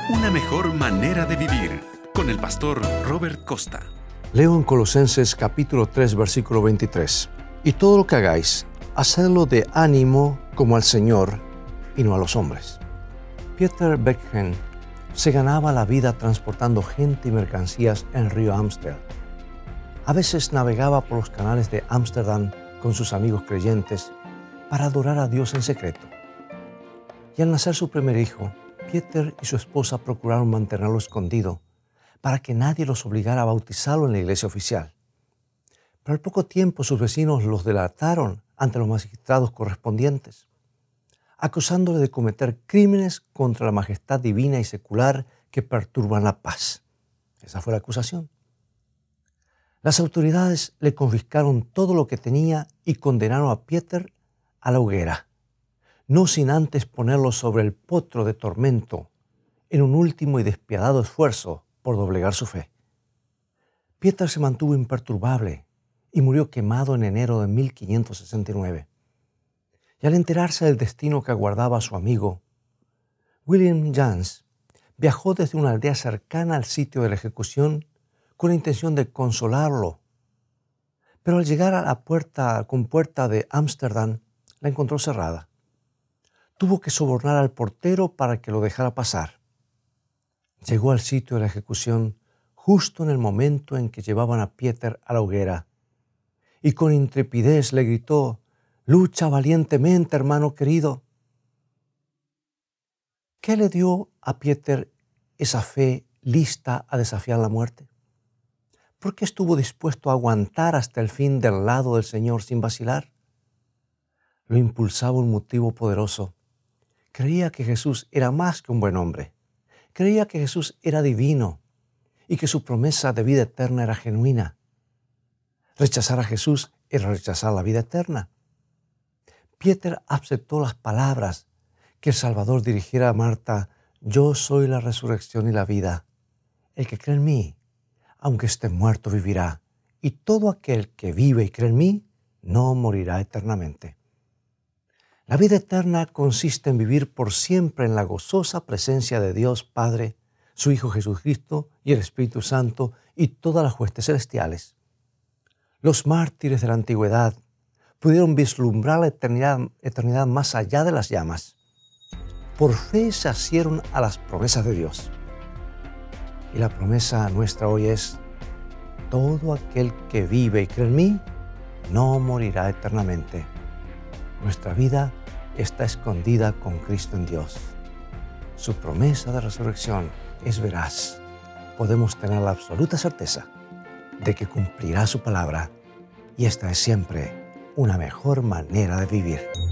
Una mejor manera de vivir con el pastor Robert Costa. Leo en Colosenses capítulo 3, versículo 23. Y todo lo que hagáis, hacedlo de ánimo como al Señor y no a los hombres. Pieter Beckhen se ganaba la vida transportando gente y mercancías en el río Amstel. A veces navegaba por los canales de Ámsterdam con sus amigos creyentes para adorar a Dios en secreto. Y al nacer su primer hijo, Pieter y su esposa procuraron mantenerlo escondido para que nadie los obligara a bautizarlo en la iglesia oficial. Pero al poco tiempo sus vecinos los delataron ante los magistrados correspondientes, acusándole de cometer crímenes contra la majestad divina y secular que perturban la paz. Esa fue la acusación. Las autoridades le confiscaron todo lo que tenía y condenaron a Pieter a la hoguera, no sin antes ponerlo sobre el potro de tormento en un último y despiadado esfuerzo por doblegar su fe. Pieter se mantuvo imperturbable y murió quemado en enero de 1569. Y al enterarse del destino que aguardaba a su amigo, William Jans viajó desde una aldea cercana al sitio de la ejecución con la intención de consolarlo. Pero al llegar a la compuerta de Ámsterdam, la encontró cerrada. Tuvo que sobornar al portero para que lo dejara pasar. Llegó al sitio de la ejecución justo en el momento en que llevaban a Pieter a la hoguera y con intrepidez le gritó: «Lucha valientemente, hermano querido». ¿Qué le dio a Pieter esa fe lista a desafiar la muerte? ¿Por qué estuvo dispuesto a aguantar hasta el fin del lado del Señor sin vacilar? Lo impulsaba un motivo poderoso. Creía que Jesús era más que un buen hombre. Creía que Jesús era divino y que su promesa de vida eterna era genuina. Rechazar a Jesús era rechazar la vida eterna. Pieter aceptó las palabras que el Salvador dirigiera a Marta: «Yo soy la resurrección y la vida. El que cree en mí, aunque esté muerto, vivirá. Y todo aquel que vive y cree en mí, no morirá eternamente». La vida eterna consiste en vivir por siempre en la gozosa presencia de Dios Padre, su Hijo Jesucristo y el Espíritu Santo y todas las huestes celestiales. Los mártires de la antigüedad pudieron vislumbrar la eternidad más allá de las llamas. Por fe se asieron a las promesas de Dios. Y la promesa nuestra hoy es: todo aquel que vive y cree en mí, no morirá eternamente. Nuestra vida está escondida con Cristo en Dios. Su promesa de resurrección es veraz. Podemos tener la absoluta certeza de que cumplirá su palabra, y esta es siempre una mejor manera de vivir.